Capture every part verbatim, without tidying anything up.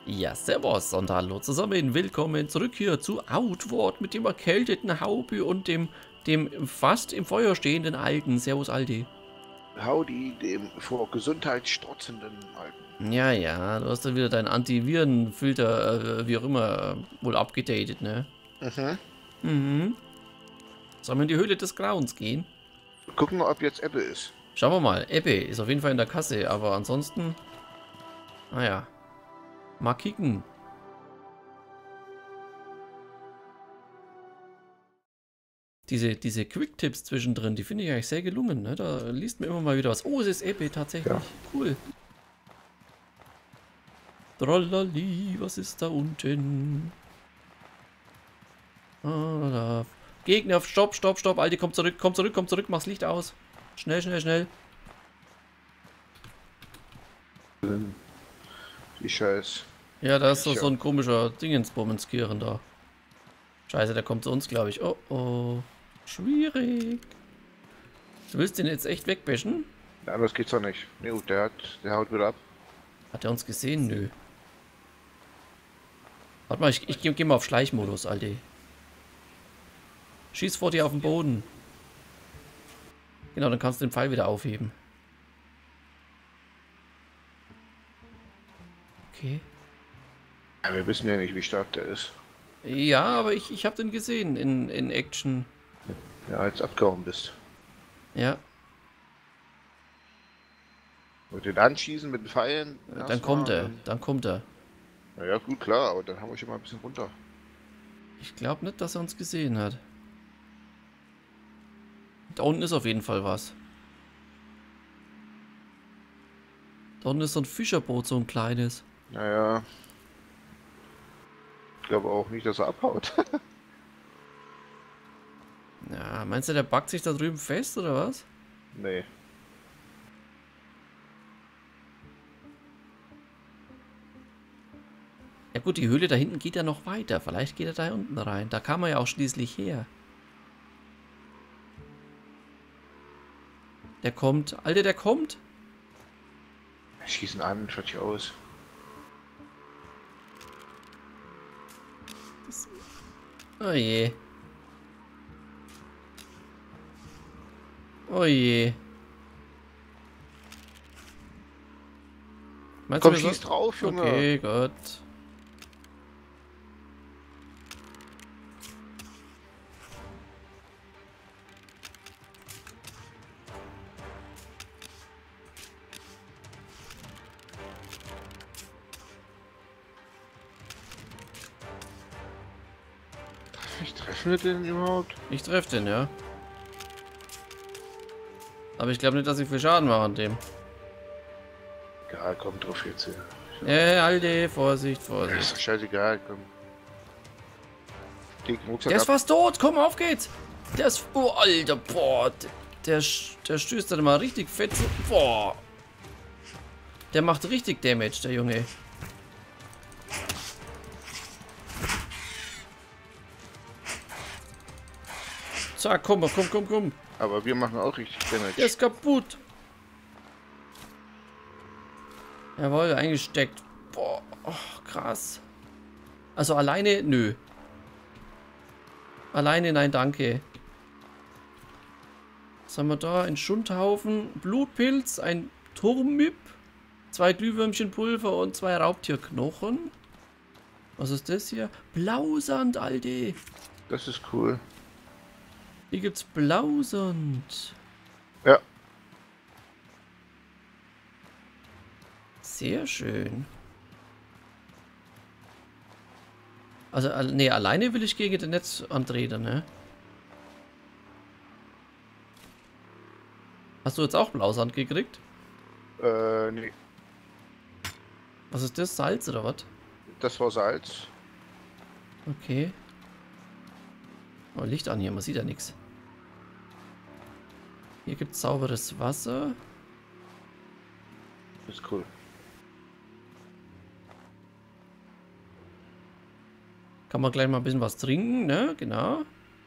Ja, servus und hallo zusammen. Willkommen zurück hier zu Outward mit dem erkälteten Haubi und dem, dem fast im Feuer stehenden Alten. Servus, Aldi. Howdy, dem vor Gesundheit strotzenden Alten. Ja, ja, du hast dann wieder deinen Antivirenfilter, äh, wie auch immer, äh, wohl abgedatet, ne? Mhm. Mhm. Sollen wir in die Höhle des Grauens gehen? Gucken, ob jetzt Ebbe ist. Schauen wir mal. Ebbe ist auf jeden Fall in der Kasse, aber ansonsten, naja, mal kicken. Diese, diese Quick-Tipps zwischendrin, die finde ich eigentlich sehr gelungen, ne? Da liest mir immer mal wieder was. Oh, es ist Ebbe tatsächlich. Ja. Cool. Trollali, was ist da unten? Ah, da. Gegner, stopp, stopp, stopp. Alter, komm zurück, komm zurück, komm zurück, mach's Licht aus. Schnell, schnell, schnell. Die Scheiß. Ja, da ist so, Viecher. so ein komischer Dingensbummenskirchen da. Scheiße, der kommt zu uns, glaube ich. Oh, oh. Schwierig. Du willst den jetzt echt wegbäschen? Ja, anders geht's doch nicht. Ne, gut, der hat, der haut wieder ab. Hat er uns gesehen? Nö. Warte mal, ich, ich gehe geh mal auf Schleichmodus, Alter. Schieß vor dir auf den Boden. Genau, dann kannst du den Pfeil wieder aufheben. Okay. Ja, wir wissen ja nicht, wie stark der ist. Ja, aber ich, ich habe den gesehen in, in Action. Ja, als abgehauen bist. Ja, Und den anschießen mit den Pfeilen. dann kommt er, dann kommt er. Naja, gut, klar, aber dann haben wir schon mal ein bisschen runter. Ich glaube nicht, dass er uns gesehen hat. Da unten ist auf jeden Fall was. Da unten ist so ein Fischerboot, so ein kleines. Naja. Ich glaube auch nicht, dass er abhaut. Ja, meinst du, der backt sich da drüben fest, oder was? Nee. Ja gut, die Höhle da hinten geht ja noch weiter. Vielleicht geht er da unten rein. Da kam er ja auch schließlich her. Der kommt. Alter, der kommt. Schießen an, fertig aus. Das... Oh je. Oh je. Meinst Komm, du, wir schieß so... drauf, Junge. Okay, Gott. Ich treffe wir den überhaupt? Ich treffe den, ja. Aber ich glaube nicht, dass ich viel Schaden mache an dem. Egal, komm drauf jetzt hier. Äh, Alter, Vorsicht, Ja, Vorsicht. ist doch scheißegal, komm. Leg den Rucksack Der ist ab. fast tot, komm, auf geht's. Der ist, oh, Alter, boah. Der, der stößt dann mal richtig fett zu, boah. Der macht richtig Damage, der Junge. Zack, komm, komm, komm, komm. Aber wir machen auch richtig Der Damage. ist kaputt. Jawohl, eingesteckt. Boah, oh, krass. Also alleine, nö. Alleine, nein, danke. Was haben wir da? Ein Schundhaufen, Blutpilz, ein Turmip, zwei Glühwürmchenpulver und zwei Raubtierknochen. Was ist das hier? Blausand, Alter. Das ist cool. Hier gibt's Blausand. Ja. Sehr schön. Also, nee, alleine will ich gegen den Netz antreten, ne? Hast du jetzt auch Blausand gekriegt? Äh, nee. Was ist das? Salz oder was? Das war Salz. Okay. Oh, Licht an hier, man sieht ja nichts. Hier gibt es sauberes Wasser. Das ist cool. Kann man gleich mal ein bisschen was trinken, ne? Genau.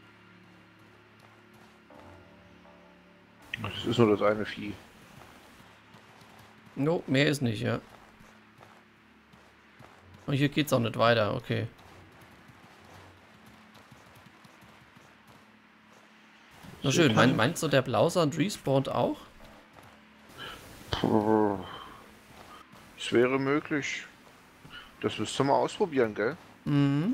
Das ist nur das eine Vieh. No, mehr ist nicht, ja. Und hier geht's auch nicht weiter, okay. Na schön, mein, meinst du, der Blausand respawnt auch? Puh. Es wäre möglich. Das müsst ihr mal ausprobieren, gell? Mhm.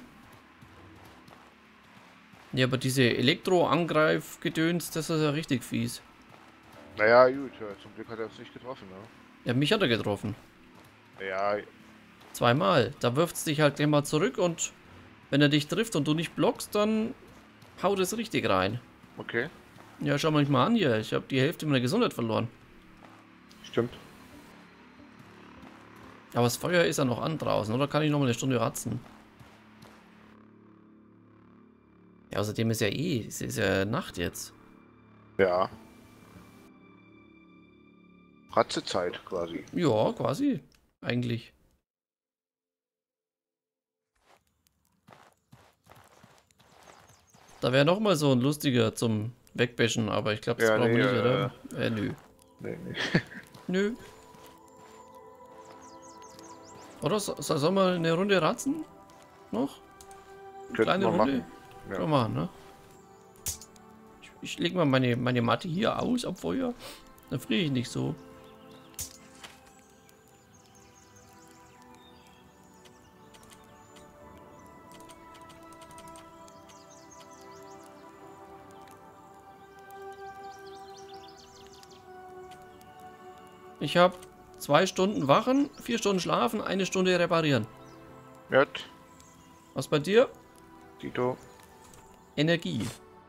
Ja, aber diese Elektro-Angreif-Gedöns, das ist ja richtig fies. Naja, gut, ja, zum Glück hat er es nicht getroffen, ne? Ja, mich hat er getroffen. Ja, Zweimal. Da wirft es dich halt gleich mal zurück und wenn er dich trifft und du nicht blockst, dann haut es richtig rein. okay. Ja, schau mal mal an hier. Ich habe die Hälfte meiner Gesundheit verloren. Stimmt. Aber das Feuer ist ja noch an draußen, oder kann ich noch mal eine Stunde ratzen? Ja, außerdem ist ja eh, es ist ja Nacht jetzt. Ja. Ratzezeit quasi. Ja, quasi. Eigentlich. Da wäre noch mal so ein lustiger zum Wegbäschen, aber ich glaube, das Ja, brauchen nee, wir nicht, äh, oder? Äh, nö. Nee, nee. Nö. Oder so, so, sollen wir eine Runde ratzen? Noch? Eine Könnten kleine wir Runde? machen. Ja. Können wir machen, ne? Ich, ich lege mal meine, meine Matte hier aus am Feuer. Dann friere ich nicht so. Ich habe zwei Stunden wachen, vier Stunden schlafen, eine Stunde reparieren. Jut. Was bei dir? Tito. Energie.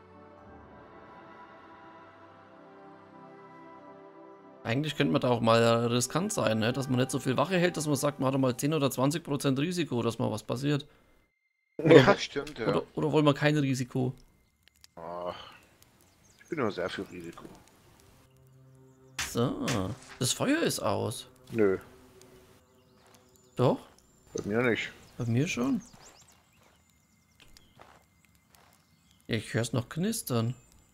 Eigentlich könnte man da auch mal riskant sein, ne? Dass man nicht so viel Wache hält, dass man sagt, man hat mal zehn oder zwanzig Prozent Risiko, dass mal was passiert. Oder, Ja, stimmt, ja. oder, oder wollen wir kein Risiko? Ach, ich bin nur sehr viel Risiko. So, das Feuer ist aus. Nö, Doch, bei mir nicht. bei mir schon. Ich höre es noch knistern.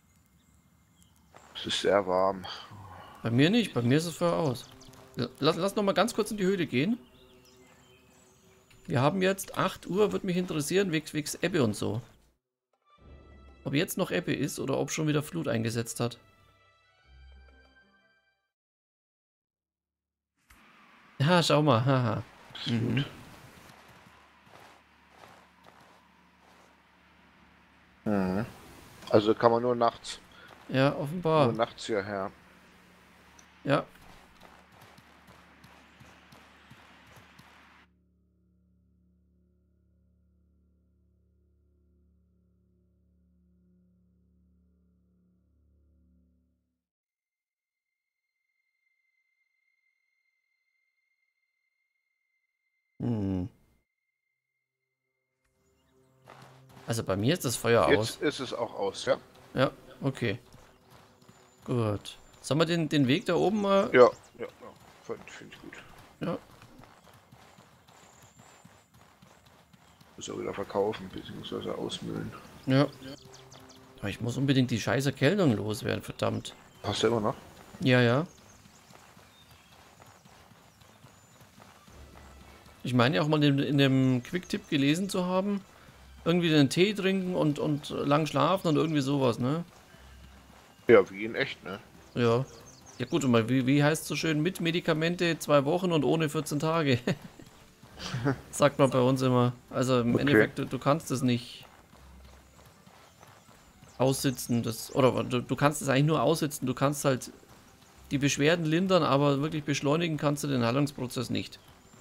Es ist sehr warm. Bei mir nicht, bei mir ist es Feuer aus. Lass, lass noch mal ganz kurz in die Höhle gehen. Wir haben jetzt acht Uhr, würde mich interessieren, wegen Ebbe und so. Ob jetzt noch Ebbe ist oder ob schon wieder Flut eingesetzt hat. Ja, schau mal, haha. Mhm. Mhm. Also kann man nur nachts. Ja, offenbar. Nur nachts hierher. Ja. Hm. Also bei mir ist das Feuer Jetzt aus. ist es auch aus, ja? Ja, okay. Gut. Sollen wir den, den Weg da oben mal... Ja, ja, ja. Finde find ich gut. Ja. Muss auch wieder verkaufen, beziehungsweise ausmüllen. Ja. Aber ich muss unbedingt die scheiß Erkältung loswerden, verdammt. Passt ja immer noch? Ja, ja. Ich meine ja auch mal in, in dem Quick-Tipp gelesen zu haben, irgendwie den Tee trinken und, und lang schlafen und irgendwie sowas, ne? Ja, wie in echt, ne? Ja. Ja gut, und mal, wie, wie heißt es so schön, mit Medikamente zwei Wochen und ohne vierzehn Tage. Sagt man bei uns immer. Also im Okay. Endeffekt, du, du kannst es nicht aussitzen, das, oder du, du kannst es eigentlich nur aussitzen, du kannst halt die Beschwerden lindern, aber wirklich beschleunigen kannst du den Heilungsprozess nicht.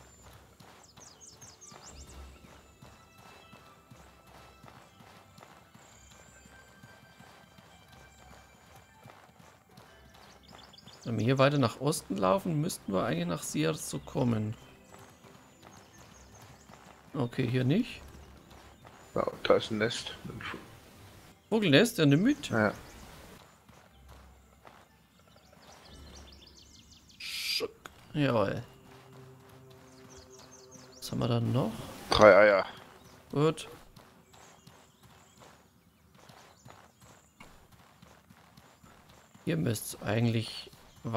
Wenn wir hier weiter nach Osten laufen, müssten wir eigentlich nach Sierzo kommen. Okay, hier nicht. Ja, da ist ein Nest. Vogelnest, ja, nimm mit. Ja. Schuck. Jawohl. Was haben wir dann noch? Drei Eier. Gut. Hier müsste es eigentlich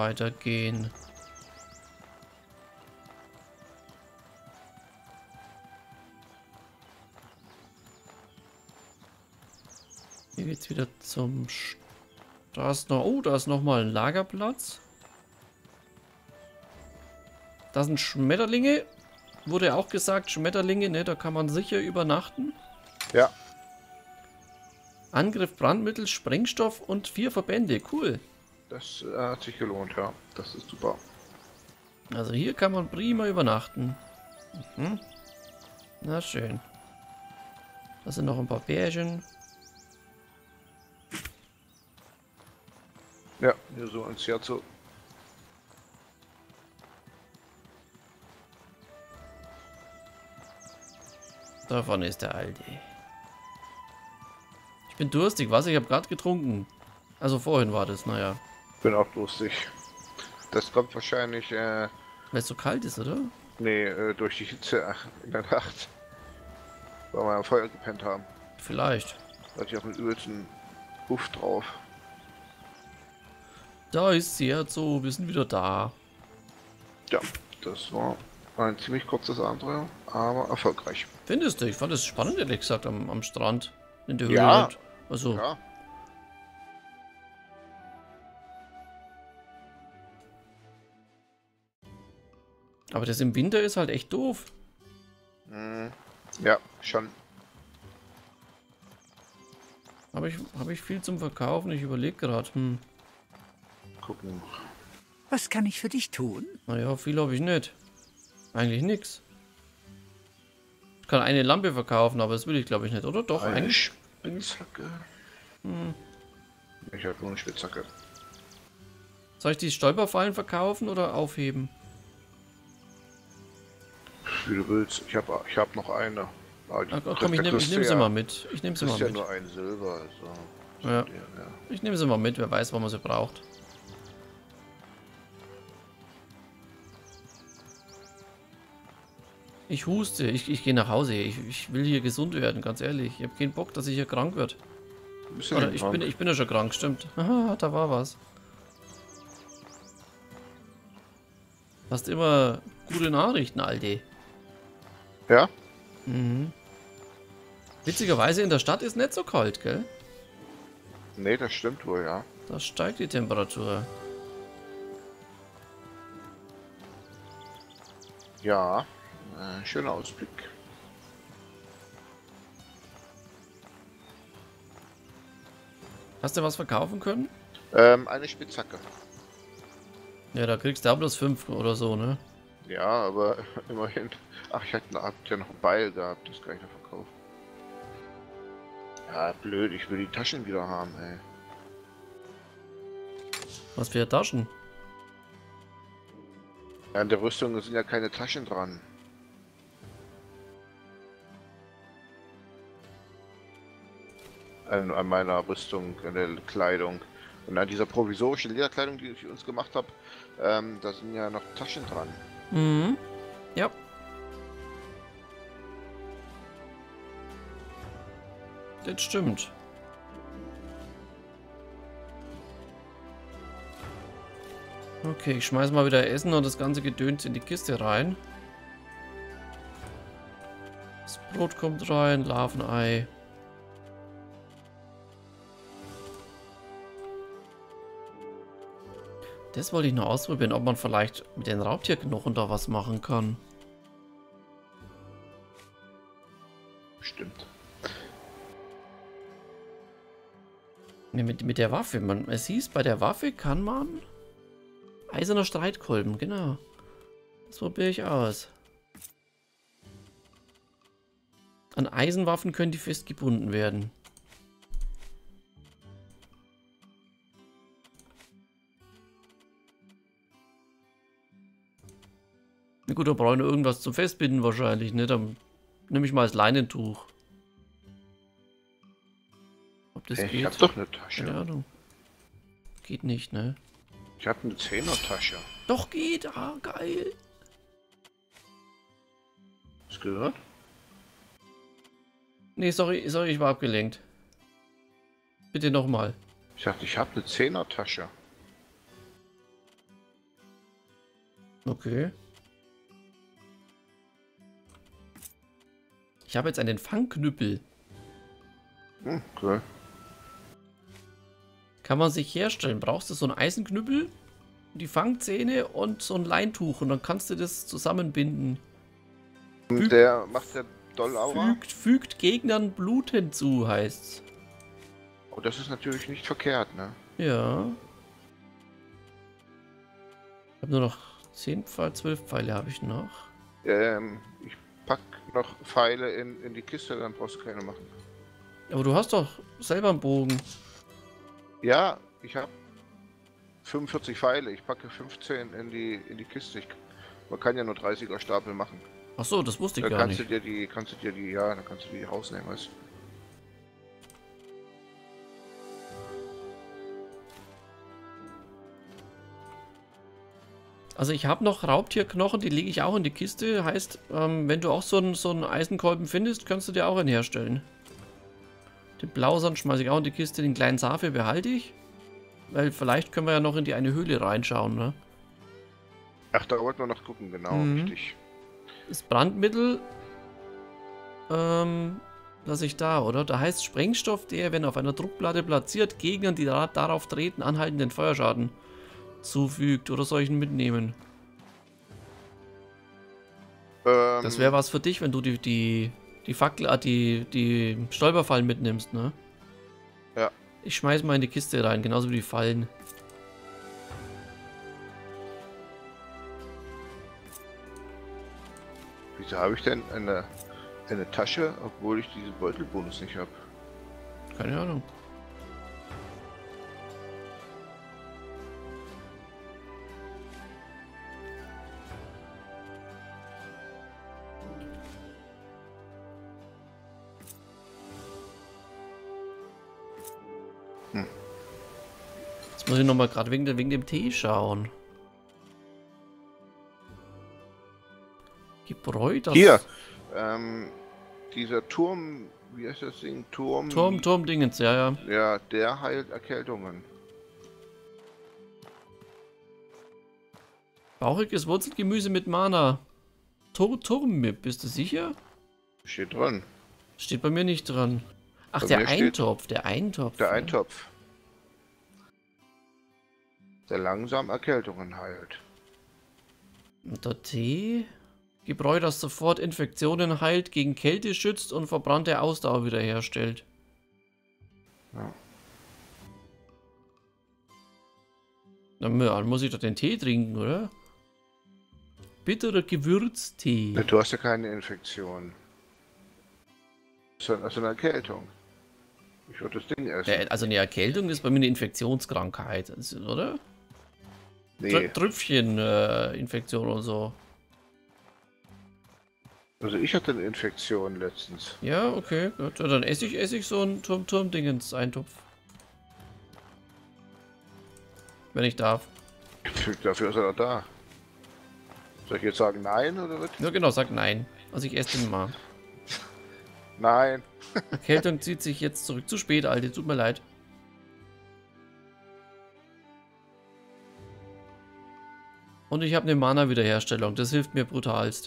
weitergehen. Hier geht's wieder zum... Sch da ist noch... Oh, da ist nochmal ein Lagerplatz. Da sind Schmetterlinge. Wurde auch gesagt, Schmetterlinge, ne? Da kann man sicher übernachten. Ja. Angriff, Brandmittel, Sprengstoff und vier Verbände. Cool. Das äh, hat sich gelohnt, ja. Das ist super. Also hier kann man prima übernachten. Mhm. Na schön. Da sind noch ein paar Bärchen. Ja, hier so ein Scherzo. Davon ist der Alte. Ich bin durstig, was? Ich habe gerade getrunken. Also vorhin war das, naja. Bin auch lustig. Das kommt wahrscheinlich, äh... Weil es so kalt ist, oder? Nee, äh, durch die Hitze in der Nacht. Weil wir am Feuer gepennt haben. Vielleicht. Da hatte ich auch einen übelsten Puff drauf. Da ist sie jetzt so, wir sind wieder da. Ja, das war ein ziemlich kurzes Abenteuer, aber erfolgreich. Findest du? Ich fand es spannend, ehrlich gesagt, am, am Strand. In der Höhle. Ja. Also. Ja. Aber das im Winter ist halt echt doof. Mm, ja, schon. Habe ich, hab ich viel zum Verkaufen? Ich überlege gerade. Hm. Gucken. Was kann ich für dich tun? Naja, viel habe ich nicht. Eigentlich nichts. Ich kann eine Lampe verkaufen, aber das will ich glaube ich nicht, oder? Doch, Eine eigentlich. Spitzhacke. Hm. Ich habe nur eine Spitzhacke. Soll ich die Stolperfallen verkaufen oder aufheben? Wie du willst. Ich habe ich hab noch eine. Aber die- Ach, komm, ich da nehme kriegst nehm du sie ja- mal mit. Ich nehme sie Das mal ist ja mit. nur ein Silber. Also. Ja. Ja, ja. Ich nehme sie mal mit, wer weiß, wann man sie braucht. Ich huste, ich, ich gehe nach Hause. Ich, ich will hier gesund werden, ganz ehrlich. Ich habe keinen Bock, dass ich hier krank wird. Ein bisschen Oder ich krank. bin, ich bin ja schon krank, stimmt. Aha, da war was. Hast immer gute Nachrichten, Alte. Ja? Mhm. Witzigerweise in der Stadt ist nicht so kalt, gell? Nee, das stimmt wohl, ja. Da steigt die Temperatur. Ja. Äh, schöner Ausblick. Hast du was verkaufen können? Ähm, eine Spitzhacke. Ja, da kriegst du auch bloß fünf oder so, ne? Ja, aber immerhin. Ach, ich hatte hab ja noch ein Beil gehabt, das kann ich noch verkaufen. Ja, blöd, ich will die Taschen wieder haben, ey. Was für Taschen? Ja, in der Rüstung sind ja keine Taschen dran. An, an meiner Rüstung, an der Kleidung. Und an dieser provisorischen Lederkleidung, die ich uns gemacht habe, ähm, da sind ja noch Taschen dran. Mhm. Ja. Das stimmt. Okay, ich schmeiß mal wieder Essen und das ganze Gedöns in die Kiste rein. Das Brot kommt rein, Larvenei. Das wollte ich noch ausprobieren, ob man vielleicht mit den Raubtierknochen da was machen kann. Stimmt. Ne, mit, mit der Waffe. Man, es hieß, bei der Waffe kann man... Eiserner Streitkolben, genau. Das probiere ich aus. An Eisenwaffen können die festgebunden werden. Na gut, da brauche ich noch irgendwas zum Festbinden wahrscheinlich, ne? Dann nehme ich mal das Leinentuch. Ob das Hey, geht? ich hab doch eine Tasche. Keine Ahnung. Geht nicht, ne? Ich habe eine Zehner-Tasche. Doch geht, ah, geil. Hast du gehört? Nee, sorry, sorry, ich war abgelenkt. Bitte nochmal. Ich dachte, ich habe eine Zehner-Tasche. Okay. Ich habe jetzt einen Fangknüppel. Hm, cool. Kann man sich herstellen. Brauchst du so einen Eisenknüppel, die Fangzähne und so ein Leintuch und dann kannst du das zusammenbinden. Und der macht der Dollaura. Fügt, fügt Gegnern Blut hinzu, heißt's. Oh, das ist natürlich nicht verkehrt, ne? Ja. Ich habe nur noch zehn Pfeile, zwölf Pfeile habe ich noch. Ähm, ich pack noch Pfeile in, in die Kiste, dann brauchst du keine machen. Aber du hast doch selber einen Bogen. Ja, ich habe fünfundvierzig Pfeile. Ich packe fünfzehn in die in die Kiste. Ich, man kann ja nur dreißiger Stapel machen. Ach so, das wusste ich Da gar kannst nicht. du dir die, kannst du dir die, ja, dann kannst du die rausnehmen, weißt du. Also ich habe noch Raubtierknochen, die lege ich auch in die Kiste. Heißt, ähm, wenn du auch so einen so einen Eisenkolben findest, kannst du dir auch einen herstellen. Den Blausand schmeiße ich auch in die Kiste, den kleinen Saphir behalte ich. Weil vielleicht können wir ja noch in die eine Höhle reinschauen, ne? Ach, da wollten wir noch gucken, genau, Mhm. richtig. Das Brandmittel ähm, lasse ich da, oder? Da heißt Sprengstoff, der, wenn auf einer Druckplatte platziert, Gegnern, die da, darauf treten, anhaltenden Feuerschaden zufügt. Oder soll ich ihn mitnehmen? Ähm, Das wäre was für dich, wenn du die, die, die Fackel, ah, die, die Stolperfallen mitnimmst, ne? Ja. Ich schmeiß mal in die Kiste rein, genauso wie die Fallen. Wieso habe ich denn eine, eine Tasche, obwohl ich diesen Beutelbonus nicht habe? Keine Ahnung. Hm. Jetzt muss ich nochmal gerade wegen, wegen dem Tee schauen. Gebräu, das... Hier, ähm, dieser Turm, wie heißt das Ding? Turm? Turm, Turmdingens, ja, ja. Ja, der heilt Erkältungen. Bauchiges Wurzelgemüse mit Mana. Tur Turmip, bist du sicher? Steht drin. Steht bei mir nicht dran. Ach, Bei der mir steht- Eintopf, der Eintopf. Der ja. Eintopf. Der langsam Erkältungen heilt. Und der Tee. Gebräu, das sofort Infektionen heilt, gegen Kälte schützt und verbrannte Ausdauer wiederherstellt. Ja. Dann dann muss ich doch den Tee trinken, oder? Bitterer Gewürztee. Ne, Du hast ja keine Infektion. Das ist eine Erkältung. Ich würde das Ding essen. Ja, also eine Erkältung ist bei mir eine Infektionskrankheit, also, oder? Nee, Trö Trüpfcheninfektion und so. also ich hatte eine Infektion letztens. Ja, okay, gut. Ja, dann esse ich, esse ich so einen Turm Turmdingens Eintopf. Wenn ich darf. Dafür ist er doch da. Soll ich jetzt sagen nein oder was? Ja, genau, sag nein. Also ich esse den mal. Nein. Erkältung zieht sich jetzt zurück. Zu spät, Alte. Tut mir leid. Und ich habe eine Mana-Wiederherstellung. Das hilft mir brutalst.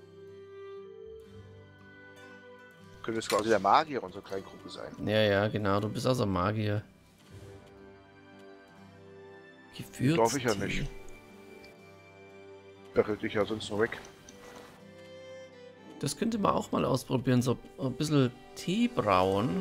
Könnte es quasi der Magier unserer kleinen Gruppe sein. Ja, ja, genau. Du bist also Magier. Gewürztee. Darf ich ja nicht. Da rede ich ja sonst noch weg. Das könnte man auch mal ausprobieren. So ein bisschen Tee brauen.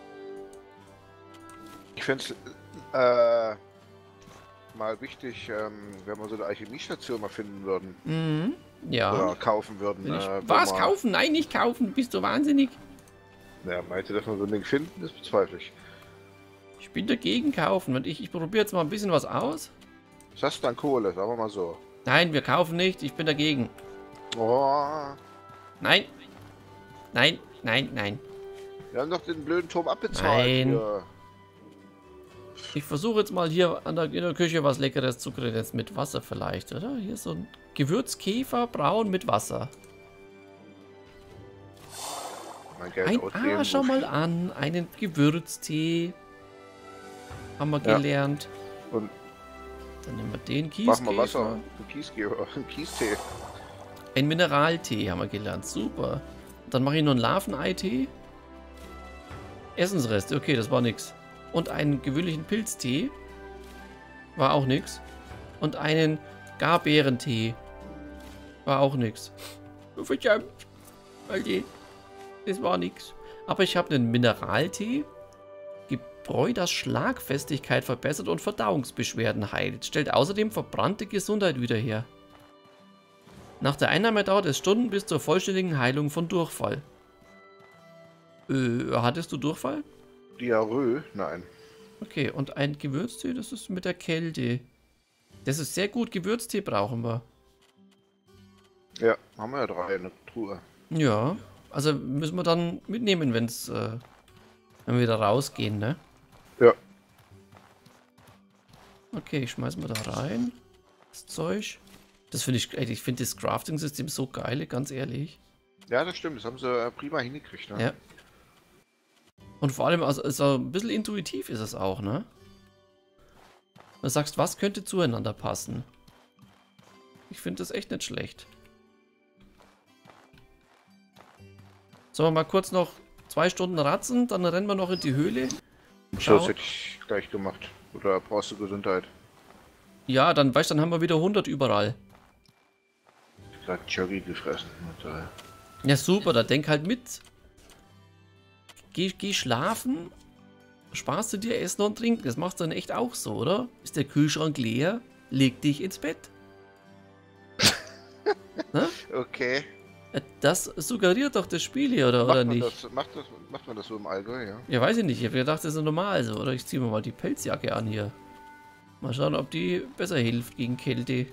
Ich fände es äh, mal wichtig, ähm, wenn wir so eine Alchemiestation mal finden würden. Mhm. Ja. Oder kaufen würden. Wenn ich, äh, wo was? man- Kaufen? Nein, nicht kaufen. Bist du wahnsinnig? Ja, meinte, dass wir so ein Ding finden, das bezweifle ich. Ich bin dagegen kaufen. Und ich, ich probiere jetzt mal ein bisschen was aus. Was hast du an Kohle? Sagen wir mal so. Nein, wir kaufen nicht. Ich bin dagegen. Oh, Nein. Nein, nein, nein. wir haben doch den blöden Turm abbezahlt. Nein. Hier. Ich versuche jetzt mal hier an der, in der Küche was Leckeres zu kriegen. Jetzt mit Wasser vielleicht, oder? Hier so ein Gewürzkäfer braun mit Wasser. Mein Geld Ein, ausgeben, ah, schau wo- mal an. Einen Gewürztee. Haben wir Ja. gelernt. Und Dann nehmen wir den mach mal Kieskäfer. Wasser. Ein Kiesgeber, ein Kiestee. Ein Mineraltee haben wir gelernt. Super. Dann mache ich noch einen Larveneitee. Essensreste. Okay, das war nix. Und einen gewöhnlichen Pilztee. War auch nix. Und einen Garbeerentee. War auch nix. Verdammt. Alter. Das war nix. Aber ich habe einen Mineraltee. Gebräu, das Schlagfestigkeit verbessert und Verdauungsbeschwerden heilt. Stellt außerdem verbrannte Gesundheit wieder her. Nach der Einnahme dauert es Stunden bis zur vollständigen Heilung von Durchfall. Äh, hattest du Durchfall? Diarrhoe? Nein. Okay, und ein Gewürztee, das ist mit der Kälte. Das ist sehr gut, Gewürztee brauchen wir. Ja, haben wir ja drei in der Truhe. Ja, also müssen wir dann mitnehmen, wenn's, äh, wenn wir wieder rausgehen, ne? Ja. Okay, ich schmeiß mal da rein. Das Zeug. Das finde ich, ey, ich finde das Crafting-System so geil, ganz ehrlich. Ja, das stimmt, das haben sie äh, prima hingekriegt, ne? Ja. Und vor allem, also, also ein bisschen intuitiv ist es auch, ne? Du sagst, was könnte zueinander passen? Ich finde das echt nicht schlecht. Sollen wir mal kurz noch zwei Stunden ratzen, dann rennen wir noch in die Höhle. So, das hätte ich gleich gemacht. Oder brauchst du Gesundheit? Ja, dann weißt du, dann haben wir wieder hundert überall. Ich hab Joggi gefressen. Und, äh, Ja, super, da denk halt mit. Geh, geh schlafen, sparst du dir Essen und Trinken. Das machst du dann echt auch so, oder? Ist der Kühlschrank leer, leg dich ins Bett. okay. Das suggeriert doch das Spiel hier, oder, Macht oder man nicht? Das, macht, das, macht man das so im Allgäu, ja? Ja, weiß ich nicht. Ich habe gedacht, das ist normal so. Oder ich ziehe mir mal die Pelzjacke an hier. Mal schauen, ob die besser hilft gegen Kälte.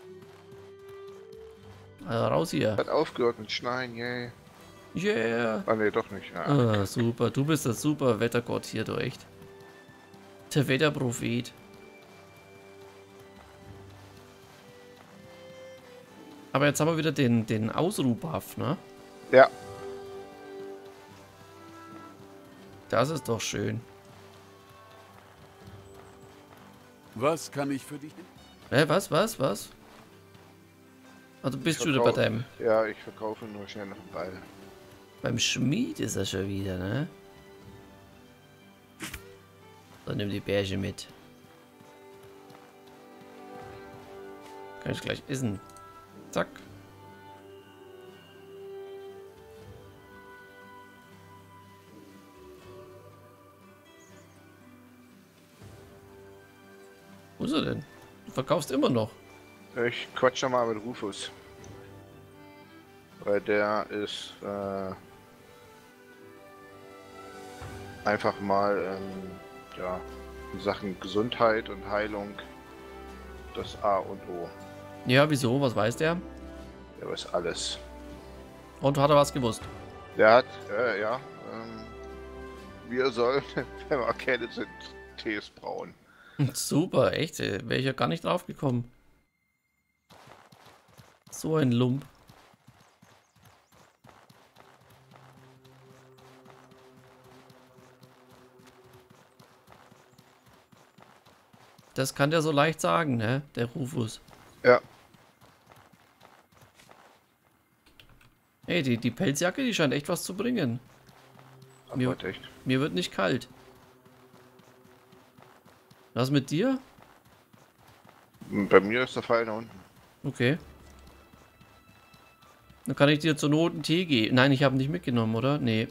Also raus hier. Hat aufgehört mit Schneien, yay. Yeah. Ah, ne, doch nicht. Ja. Ah, super. Du bist der super Wettergott hier, du echt. Der Wetterprophet. Aber jetzt haben wir wieder den, den Ausruhbuff, ne? Ja. Das ist doch schön. Was kann ich für dich? Hä, was, was, was? Also bist Ich du wieder bei verkau- deinem... Ja, ich verkaufe nur schnell noch einen Ball. Beim Schmied ist er schon wieder, ne? So, nimm die Bärchen mit. Kann ich gleich essen. Zack. Wo ist er denn? Du verkaufst immer noch. Ich quatsche mal mit Rufus. Weil der ist äh, einfach mal ähm, ja, in Sachen Gesundheit und Heilung das A und O. Ja, wieso? Was weiß der? Der weiß alles. Und hat er was gewusst? Der hat, äh, ja, ähm, wir sollen, wenn wir erkältet sind, Tees brauen. Super, echt. Wäre ich ja gar nicht drauf gekommen. So ein Lump. Das kann der so leicht sagen, ne? Der Rufus. Ja. Hey, die, die Pelzjacke, die scheint echt was zu bringen. Mir, Aber echt. mir wird nicht kalt. Was mit dir? Bei mir ist der Pfeil da unten. Okay. Dann kann ich dir zur Not einen Tee geben. Nein, ich habe ihn nicht mitgenommen, oder? Nee.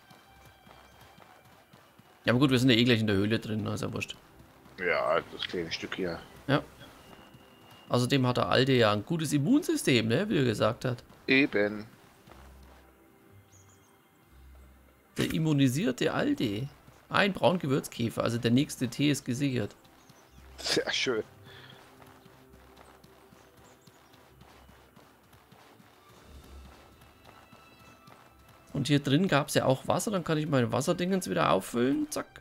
Ja, aber gut, wir sind ja eh gleich in der Höhle drin, also ja wurscht. Ja, das kleine Stück hier. Ja. Außerdem hat der Alte ja ein gutes Immunsystem, ne? Wie er gesagt hat. Eben. Der immunisierte Alte. Ein Braungewürzkäfer, also der nächste Tee ist gesichert. Sehr schön. Und hier drin gab es ja auch Wasser, dann kann ich meine Wasserdingens wieder auffüllen. Zack.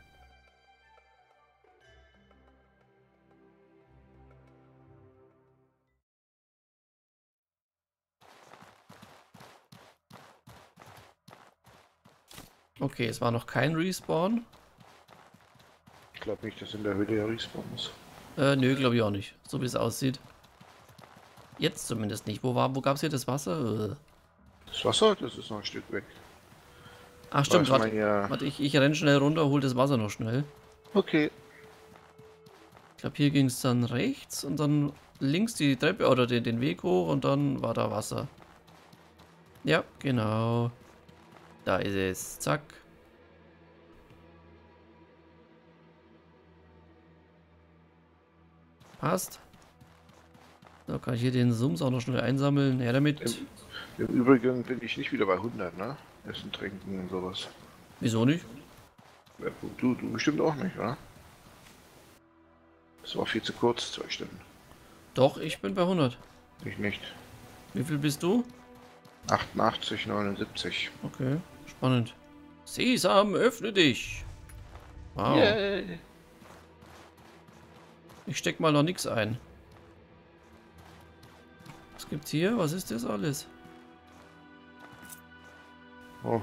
Okay, es war noch kein Respawn. Ich glaube nicht, dass in der Höhle der Respawn ist. Äh, nö, glaube ich auch nicht. So wie es aussieht. Jetzt zumindest nicht. Wo war, wo gab es hier das Wasser? Äh. Das Wasser, das ist noch ein Stück weg. Ach stimmt, Weiß man warte, ja- warte ich, ich renn schnell runter, hol das Wasser noch schnell. Okay. Ich glaube, hier ging es dann rechts und dann links die Treppe oder den, den Weg hoch und dann war da Wasser. Ja, genau. Da ist es. Zack. Passt. So, kann ich hier den Sums auch noch schnell einsammeln. Her damit. Im, Im Übrigen bin ich nicht wieder bei hundert, ne? Essen, trinken und sowas. Wieso nicht? Ja, du, du bestimmt auch nicht, oder? Das war viel zu kurz, zwei Stunden. Doch, ich bin bei hundert. Ich nicht. Wie viel bist du? achtundachtzig, neunundsiebzig. Okay, spannend. Sesam, öffne dich. Wow. Yay. Ich steck mal noch nichts ein. Was gibt's hier? Was ist das alles? Oh,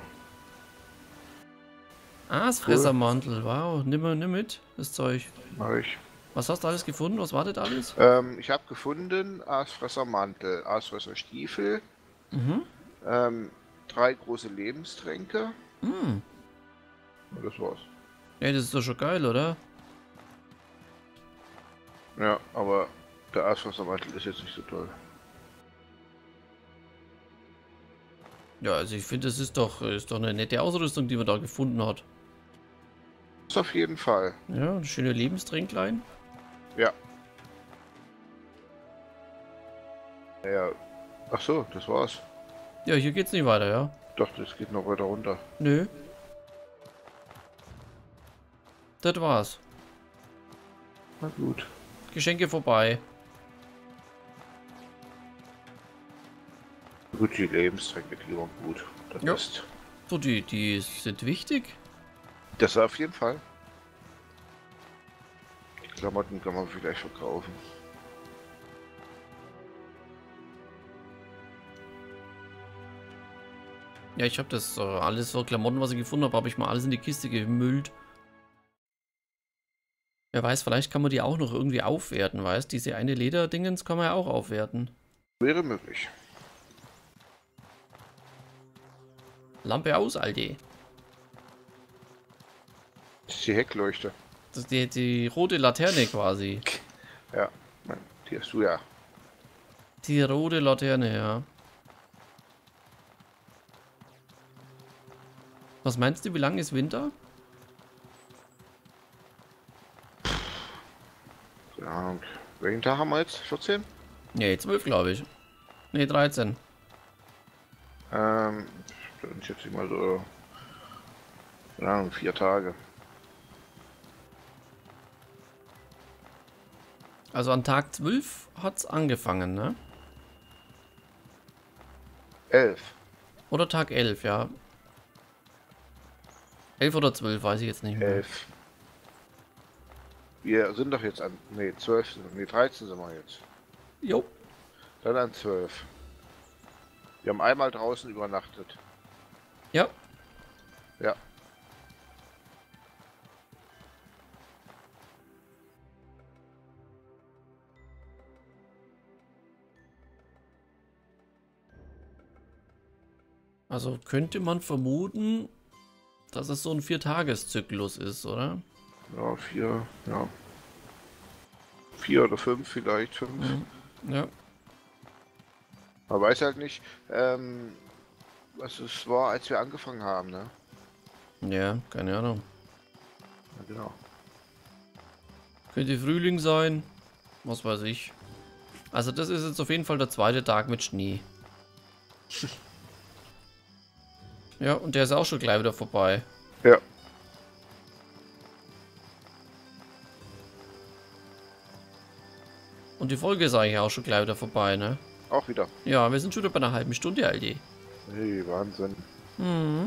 Aasfressermantel. Wow, nimm, mal- nimm mit, das Zeug. mach ich. Was hast du alles gefunden? Was war das alles? Ähm, ich habe gefunden Aasfressermantel, Aasfresserstiefel, Mhm. ähm, drei große Lebenstränke. Hm. Und das war's. Ja, das ist doch schon geil, oder? Ja, aber der Aasfressermantel ist jetzt nicht so toll. Ja, also ich finde, das ist doch, ist doch eine nette Ausrüstung, die man da gefunden hat. Das auf jeden Fall. Ja, ein schöne Lebenstränklein. Ja. Ja. Ach so, das war's. Ja, hier geht's nicht weiter, ja? Doch, das geht noch weiter runter. Nö. Das war's. Na gut. Geschenke vorbei. Gut, die Lebenstränke, die waren gut. Das Ja. ist. So, die, die sind wichtig. Das auf jeden Fall. Die Klamotten kann man vielleicht verkaufen. Ja, ich habe das äh, alles so Klamotten, was ich gefunden habe, habe ich mal alles in die Kiste gemüllt. Wer weiß, vielleicht kann man die auch noch irgendwie aufwerten, weißt? Diese eine Lederdingens kann man ja auch aufwerten. Wäre möglich. Lampe aus, Aldi. Das ist die Heckleuchte. Das ist die, die rote Laterne quasi. Ja, Mann, die hast du ja. Die rote Laterne, ja. Was meinst du, wie lang ist Winter? Keine Ahnung. Welchen Tag haben wir jetzt? vierzehn? Ne, zwölf glaube ich. Ne, dreizehn. Ähm, dann schätze ich mal so. Keine Ahnung, vier Tage. Also an Tag zwölf hat es angefangen, ne? Elf. Oder Tag elf, ja. elf oder zwölf, weiß ich jetzt nicht mehr. Elf. Wir sind doch jetzt an. Ne, zwölf. Ne, dreizehn sind wir jetzt. Jo. Dann an zwölf. Wir haben einmal draußen übernachtet. Ja. Ja. Also könnte man vermuten, dass es so ein Viertageszyklus ist, oder? Ja, vier. Ja. Vier oder fünf vielleicht. Fünf. Mhm. Ja. Man weiß halt nicht, ähm, was es war, als wir angefangen haben, ne? Ja, keine Ahnung. Ja, genau. Könnte Frühling sein. Was weiß ich. Also das ist jetzt auf jeden Fall der zweite Tag mit Schnee. Ja, und der ist auch schon gleich wieder vorbei. Ja. Und die Folge ist eigentlich auch schon gleich wieder vorbei, ne? Auch wieder. Ja, wir sind schon über eine halbe Stunde, Aldi. Hey, Wahnsinn. Mhm.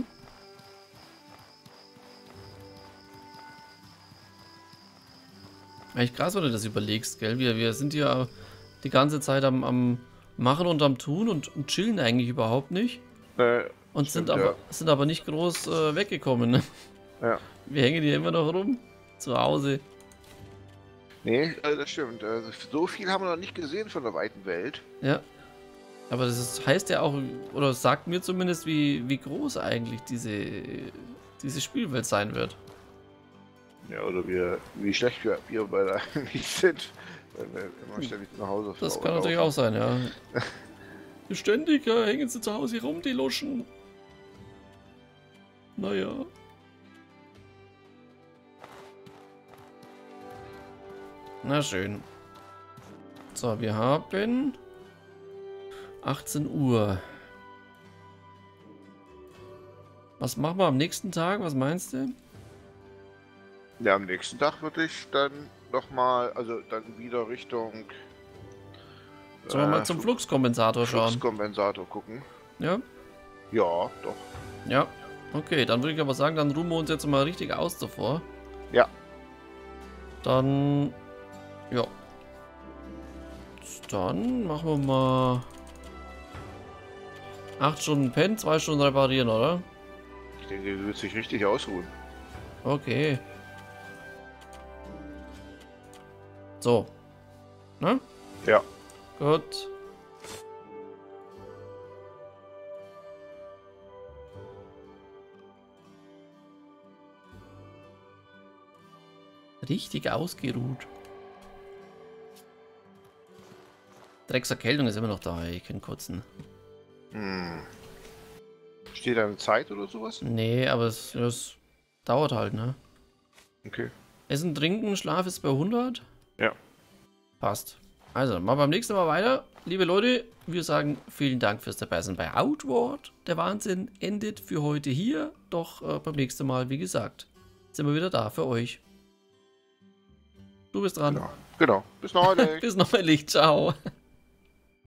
Eigentlich krass, wenn du das überlegst, gell? Wir, wir sind ja die ganze Zeit am, am Machen und am Tun und, und chillen eigentlich überhaupt nicht. Äh, Und stimmt, sind, aber, ja. sind aber nicht groß äh, weggekommen. Ne? Ja. Wir hängen hier immer noch rum. Zu Hause. Nee, also das stimmt. Also so viel haben wir noch nicht gesehen von der weiten Welt. Ja. Aber das ist, heißt ja auch, oder sagt mir zumindest, wie, wie groß eigentlich diese, diese Spielwelt sein wird. Ja, oder wir, wie schlecht wir, wir beide eigentlich sind, wenn wir immer ständig nach Hause fahren. Das kann natürlich auch sein, ja. Ständig, ja, hängen sie zu Hause rum, die Luschen. Naja. Na schön. So, wir haben achtzehn Uhr. Was machen wir am nächsten Tag? Was meinst du? Ja, am nächsten Tag würde ich dann nochmal, also dann wieder Richtung... Sollen wir mal zum Fluxkompensator schauen? Fluxkompensator gucken. Ja? Ja, doch. Ja. Okay, dann würde ich aber sagen, dann ruhen wir uns jetzt mal richtig aus davor. Ja. Dann... Ja. Dann machen wir mal... acht Stunden pennen, zwei Stunden reparieren, oder? Ich denke, er wird sich richtig ausruhen. Okay. So. Ne? Ja. Gut. Richtig ausgeruht. Dreckserkältung ist immer noch da, ich kann kotzen. Hm. Steht da eine Zeit oder sowas? Nee, aber es, es dauert halt, ne? Okay. Essen, Trinken, Schlaf ist bei hundert? Ja. Passt. Also, machen wir beim nächsten Mal weiter. Liebe Leute, wir sagen vielen Dank fürs Dabeisein bei Outward. Der Wahnsinn endet für heute hier. Doch äh, beim nächsten Mal, wie gesagt, sind wir wieder da für euch. Du bist dran. Genau. Genau. Bis neulich. Bis neulich. Ciao.